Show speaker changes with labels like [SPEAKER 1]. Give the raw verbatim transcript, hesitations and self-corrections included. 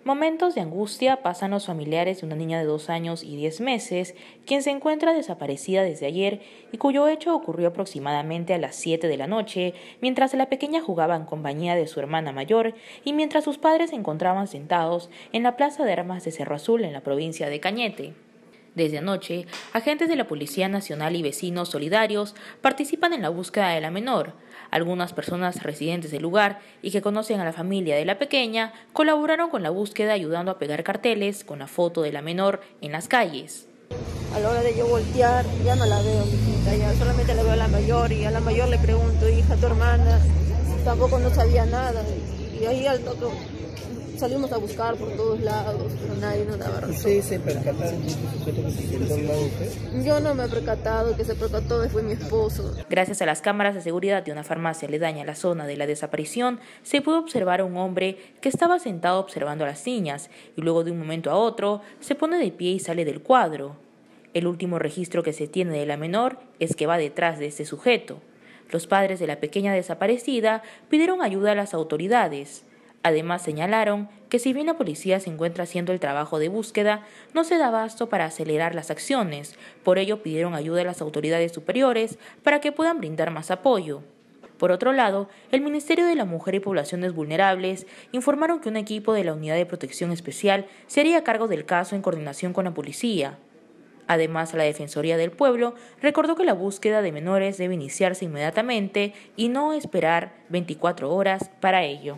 [SPEAKER 1] Momentos de angustia pasan los familiares de una niña de dos años y diez meses, quien se encuentra desaparecida desde ayer y cuyo hecho ocurrió aproximadamente a las siete de la noche, mientras la pequeña jugaba en compañía de su hermana mayor y mientras sus padres se encontraban sentados en la Plaza de Armas de Cerro Azul en la provincia de Cañete. Desde anoche, agentes de la Policía Nacional y vecinos solidarios participan en la búsqueda de la menor. Algunas personas residentes del lugar y que conocen a la familia de la pequeña colaboraron con la búsqueda ayudando a pegar carteles con la foto de la menor en las calles.
[SPEAKER 2] A la hora de yo voltear, ya no la veo, mijita, ya solamente la veo a la mayor y a la mayor le pregunto, hija, tu hermana, tampoco no sabía nada. Y ahí al toque salimos a buscar por todos lados, pero nadie nos daba razón.
[SPEAKER 3] ¿Ustedes se percataron de este sujeto que se sentó al lado de usted?
[SPEAKER 2] Yo no me he percatado, que se percató fue mi esposo.
[SPEAKER 1] Gracias a las cámaras de seguridad de una farmacia aledaña a la zona de la desaparición, se pudo observar a un hombre que estaba sentado observando a las niñas y luego de un momento a otro se pone de pie y sale del cuadro. El último registro que se tiene de la menor es que va detrás de este sujeto. Los padres de la pequeña desaparecida pidieron ayuda a las autoridades. Además señalaron que si bien la policía se encuentra haciendo el trabajo de búsqueda, no se da abasto para acelerar las acciones. Por ello pidieron ayuda a las autoridades superiores para que puedan brindar más apoyo. Por otro lado, el Ministerio de la Mujer y Poblaciones Vulnerables informaron que un equipo de la Unidad de Protección Especial se haría cargo del caso en coordinación con la policía. Además, la Defensoría del Pueblo recordó que la búsqueda de menores debe iniciarse inmediatamente y no esperar veinticuatro horas para ello.